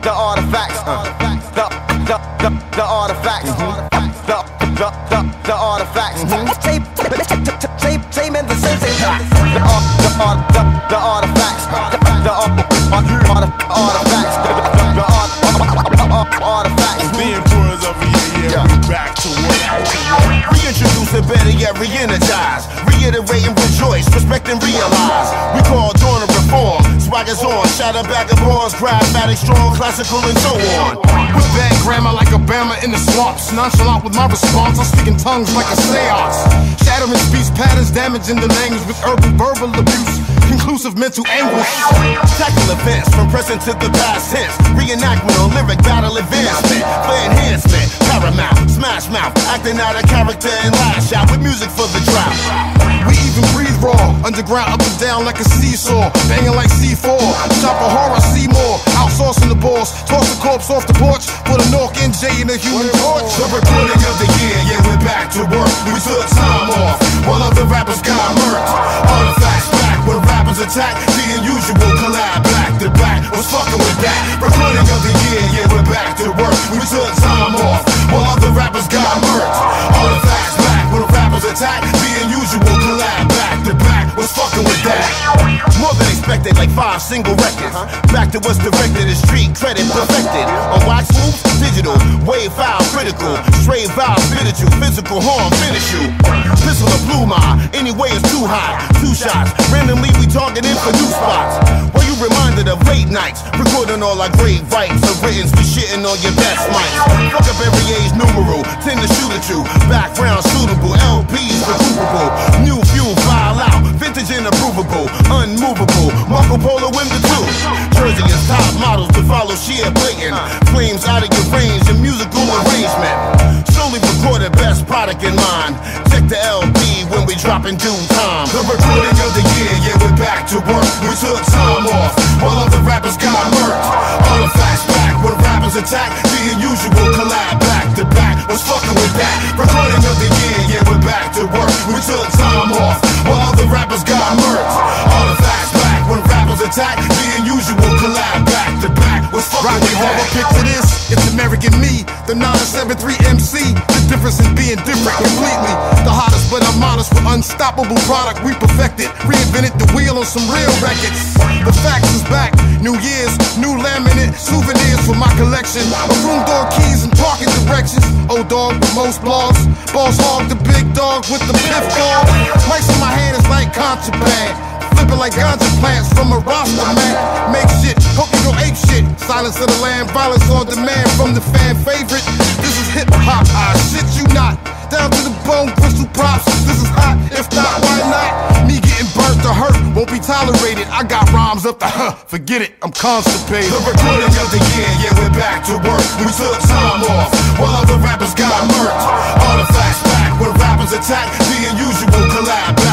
the artifacts, the artifacts, the artifacts. Same in the same, the artifacts, the artifacts. Being boys over here, yeah, we back to work. Reintroduce it, better yet re-energize. Reiterate and rejoice, respect and realize. We call dawn a reform, swaggers on, shatter bag of bars, grabmatic, strong, classical and so on. With bad grammar like Obama in the swamps, nonchalant with my response, I'm speaking tongues like a seance. Shattering speech patterns, damaging the language with urban verbal abuse. Conclusive mental anguish. Tackle events from present to the past tense. Reenactment on lyric battle advancement. For enhancement, paramount, smash mouth. Acting out a character and lash out with music for the drought. We even breathe raw, underground up and down like a seesaw. Banging like C4, shop a horror, see more. Outsourcing the boss, toss the corpse off the porch. Put a Nork NJ in a human torch. The recording of the year, yeah, we're back to work. We took time off, while other rappers got murked. Artifacts back when rappers attack. The unusual collab back to back. What's fucking with that? Recording of the year, yeah, we're back to work. We took time off, while other rappers got murked. Artifacts back when rappers attack. The unusual collab back to back. What's fucking with that? More than expected, like 5 single records. Back to what's directed, is street credit perfected. On wax loops, digital, wave file, critical. Stray vowel, spiritual, physical harm, finish you. Pistol or blue mine, anyway it's too hot. 2 shots, randomly we targeting for new spots. Well, you reminded of late nights, recording all our great vibes. Of writtens, we shitting on your best mics. Fuck up every age numeral, tend to shoot at you. Background suitable, LPs recuperable. New fuel, file out, vintage and approvable, unmovable. Marco Polo in the 2. Jersey is top models to follow, sheer blatant. Flames out of your range and musical arrangement. Slowly recorded, best product in mind. Check the LP when we drop in due time. The recording of the year, yeah, we're back to work. We took time off, while other rappers got murked. Artifacts back when rappers attack. The unusual collab back to back. What's fucking with that? Recording of the year, yeah, we're back to work. We took time off, while other rappers got murked. Artifacts back when rappers attack. The unusual collab back to back. What's fucking with that? Horror, picture this. It's American me, the 973 MC. The difference in being different completely. The hottest, but I'm honest with unstoppable product we perfected. Reinvented the wheel on some real records. The facts is back. New Year's, new laminate, souvenirs for my collection. A room door keys and parking directions. Old dog with most blogs. Boss hog, the big dog with the piff dog. Mics in my hand is like contraband. Flipping like ganja plants from a roster, man. Make shit, hope you don't ape shit. Silence of the land, violence on demand from the fan favorite. This is hip hop, I shit you not. Down to the bone, Bristol props. This is hot, if not, why not? Me getting burnt or hurt won't be tolerated. I got rhymes up the forget it, I'm constipated. The recording of the year, yeah, we're back to work. We took time off, while other rappers got murked. Artifacts back when rappers attack. The unusual collab back.